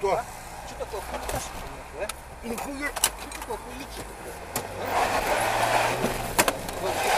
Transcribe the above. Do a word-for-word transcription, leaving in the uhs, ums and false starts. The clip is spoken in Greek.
Что? А? Что такое хуй-то? Ну, хуй. Что такое хуй?